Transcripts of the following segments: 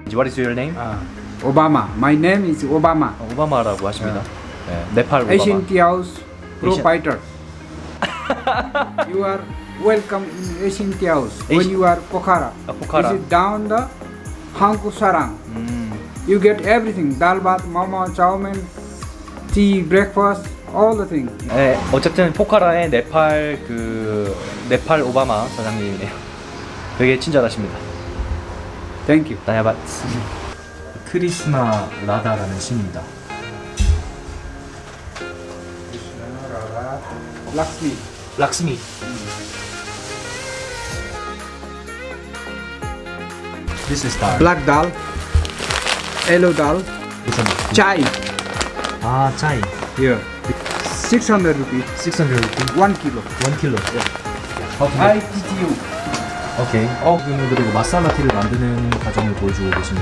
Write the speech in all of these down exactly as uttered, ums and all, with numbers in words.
What is your name? Uh, Obama. My name is Obama. 어, 오바마라고 하십니다. 네, 네팔 오바마. Asian Tea House proprietor. You are welcome in Asian Tea House when Asian- you are Pokhara. 아, 포카라. This is down the Hangku Sarang. 음, You get everything. Dal bhat, momo, chow mein, tea, breakfast, all the things. 네, 어쨌든 포카라의 네팔 그 네팔 오바마 사장님이네요. 되게 친절하십니다. Thank you. 다냐밭. 크리스마 라다라는 시입니다. Lakshmi. 락스미. This is dal. Black dal, yellow dal, 무슨? chai. 아, 짜이. Here. six hundred rupees. six hundred rupees. one kilo. one kilo. I P T U. 오케이. 어, 그리고 마살라 티를 만드는 과정을 보여주고 계십니다.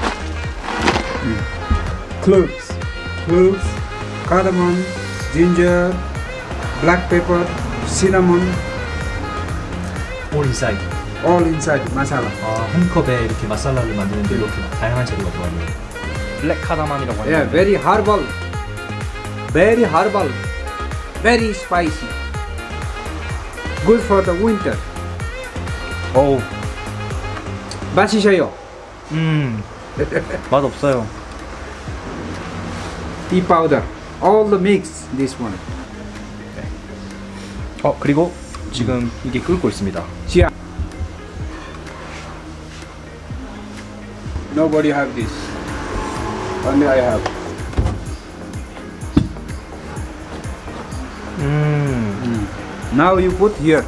Cloves. Cloves, cardamom, ginger, black pepper, cinnamon, All inside. all inside masala. 아, 한 컵에 이렇게 마살라를 만드는데 이렇게 다양한 재료가 들어가네요. 블랙 카다만이라고 하는 Yeah, 건데. very herbal. Very herbal. Very spicy. Good for the winter. 어우, 마시셔요. 음, 맛 없어요. Tea powder. All the mix. This one. 어, 그리고 지금 이게 끓고 있습니다. Chia. Nobody have this. Only I have. 음, Now you put here.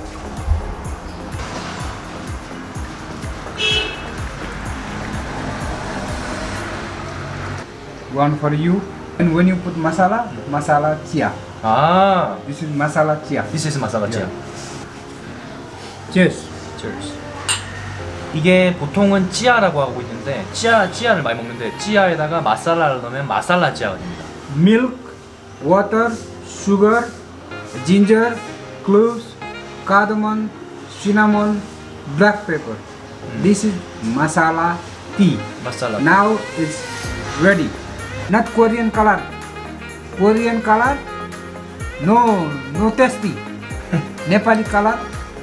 One for you. And when you put masala, masala chia. 아, This is masala chia. this is 마살라 찌야. Cheers. Cheers. 이게 보통은 찌아라고 하고 있는데 찌아 찌아를 많이 먹는데 찌아에다가 마살라를 넣으면 마살라 찌아가 됩니다. Milk, water, sugar, ginger, cloves, cardamom, cinnamon, black pepper. This is masala tea. 마살라. Now it's ready. Not Korean color. Korean color? No, no tasty. Nepali color?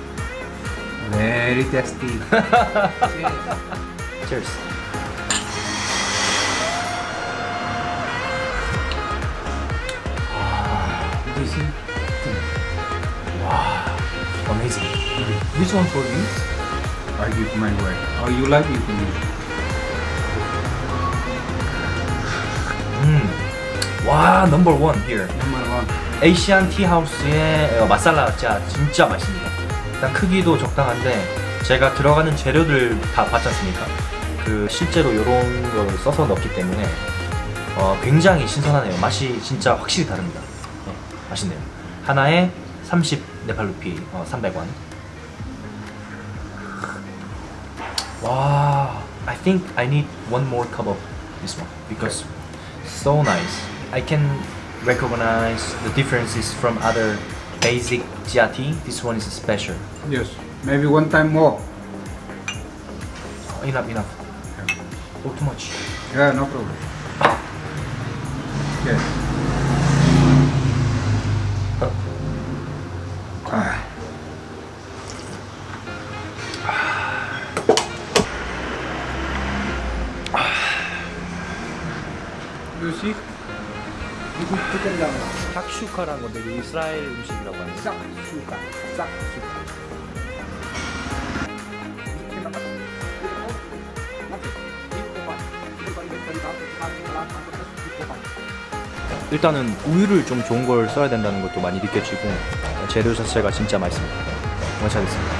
Very tasty. Cheers. This is Amazing. This one for you? I give my word. Oh, you like it? You 음. 와, number one here. Number one. 에이시안 티하우스의 마살라 짜 진짜 맛있습니다. 일단 크기도 적당한데 제가 들어가는 재료들 다 봤지 않습니까? 그 실제로 이런 걸 써서 넣기 때문에 어, 굉장히 신선하네요. 맛이 진짜 확실히 다릅니다. 네, 맛있네요. 하나에 삼십 네팔루피, 어, 삼백 원. 와, I think I need one more cup of this one because so nice. I can recognize the differences from other basic chia tea. This one is special. Yes. Maybe one time more. Oh, enough, enough. Oh, too much. Yeah, no problem. Okay. You see? This is chicken jama. 샥슈카라는 건데 이게 이스라엘 음식이라고 하네요. Sak suka. Sak suka. 일단은 우유를 좀 좋은 걸 써야 된다는 것도 많이 느껴지고 재료 자체가 진짜 맛있습니다. 정말 잘했습니다.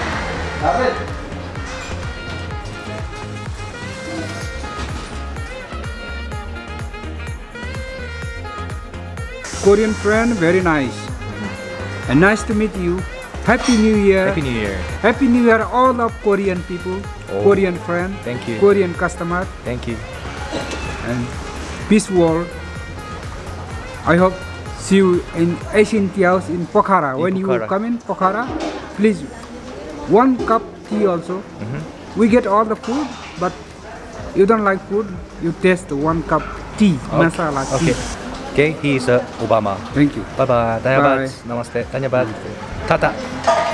Korean friend, very nice. And nice to meet you. Happy New Year. Happy New Year. Happy New Year all of Korean people, Oh. Korean friend, Thank you. Korean customer, Thank you. and peace world. I hope see you in Asian Tea House in Pokhara. In when Pokhara. you come in Pokhara, please one cup tea also. Mhm. We get all the food, but you don't like food, you taste one cup tea, masala tea. Okay. Okay, he is uh, Obama. Thank you. Bye bye. Dhanyabad. Bye. Namaste. Dhanyabad. Tata.